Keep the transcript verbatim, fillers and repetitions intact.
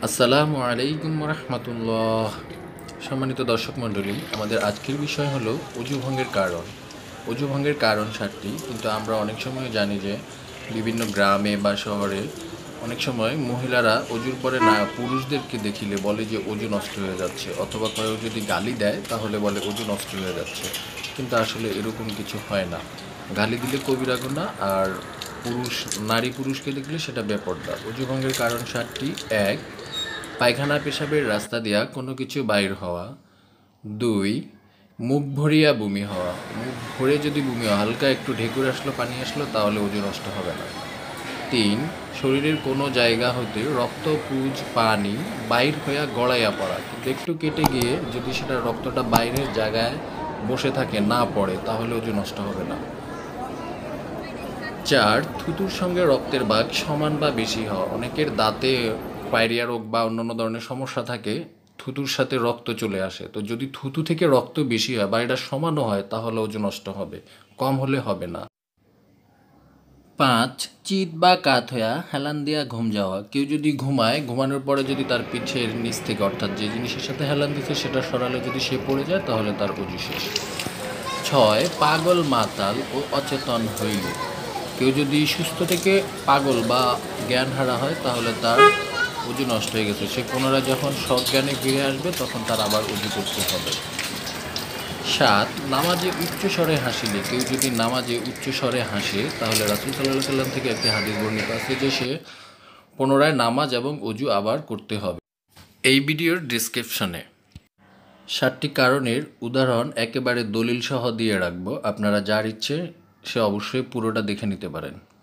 আসসালামু আলাইকুম রহমতুল্লাহ। সম্মানিত দর্শক মণ্ডলী, আমাদের আজকের বিষয় হলো অজু ভঙ্গের কারণ। অজু ভঙ্গের কারণ সাতটি, কিন্তু আমরা অনেক সময় জানি যে বিভিন্ন গ্রামে বা শহরে অনেক সময় মহিলারা অজুর পরে না পুরুষদেরকে দেখিলে বলে যে অজু নষ্ট হয়ে যাচ্ছে, অথবা কেউ যদি গালি দেয় তাহলে বলে অজু নষ্ট হয়ে যাচ্ছে। কিন্তু আসলে এরকম কিছু হয় না। গালি দিলে কবিরা গুনাহ, আর পুরুষ নারী পুরুষকে দেখলে সেটা বেপরদা। অজু ভঙ্গের কারণ সাতটি: এক, পায়খানা পেশাবের রাস্তা দিয়া কোনো কিছু বাইর হওয়া। দুই, মুখ ভরিয়া বমি হওয়া। মুখ ভরে যদি বমি হয়, হালকা একটু ঢেকুর আসলো, পানি আসলো, তাহলে ওজন নষ্ট হবে না। তিন, শরীরের কোনো জায়গা হতে রক্ত, পুজ, পানি বাইর হইয়া গড়াইয়া পড়া, কিন্তু একটু কেটে গিয়ে যদি সেটা রক্তটা বাইরের জায়গায় বসে থাকে, না পড়ে, তাহলে ওজন নষ্ট হবে না। চার, থুতুর সঙ্গে রক্তের ভাগ সমান বা বেশি হওয়া। অনেকের দাঁতে পায়রিয়া রোগ বা অন্যান্য ধরনের সমস্যা থাকে, থুতুর সাথে রক্ত চলে আসে। তো যদি থুতু থেকে রক্ত বেশি হয় বা এটা সমানও হয়, তাহলে ওজন নষ্ট হবে, কম হলে হবে না। পাঁচ, চিত বা কাত হইয়া হেলান দিয়া ঘুম যাওয়া। কেউ যদি ঘুমায়, ঘুমানোর পরে যদি তার পিঠের নিচ থেকে, অর্থাৎ যে জিনিসের সাথে হেলান দিচ্ছে সেটা সরালে যদি সে পড়ে যায়, তাহলে তার অজু শেষ। ছয়, পাগল, মাতাল ও অচেতন হইলে। কেউ যদি সুস্থ থেকে পাগল বা জ্ঞান হারা হয়, তাহলে তার অজু নষ্ট হয়ে গেছে। সে পুনরায় যখন সজ্ঞানে ফিরে আসবে, তখন তার আবার অজু করতে হবে। সাত, নামাজে উচ্চস্বরে হাসিলে। কেউ যদি নামাজে উচ্চস্বরে হাসে, তাহলে রাসূল সাল্লাল্লাহু আলাইহি ওয়াসাল্লাম থেকে একটি হাদিস বর্ণিত আছে যে সে পুনরায় নামাজ এবং অজু আবার করতে হবে। এই ভিডিওর ডিসক্রিপশনে সাতটি কারণের উদাহরণ একেবারে দলিল সহ দিয়ে রাখবো। আপনারা যার ইচ্ছে সে অবশ্যই পুরোটা দেখে নিতে পারেন।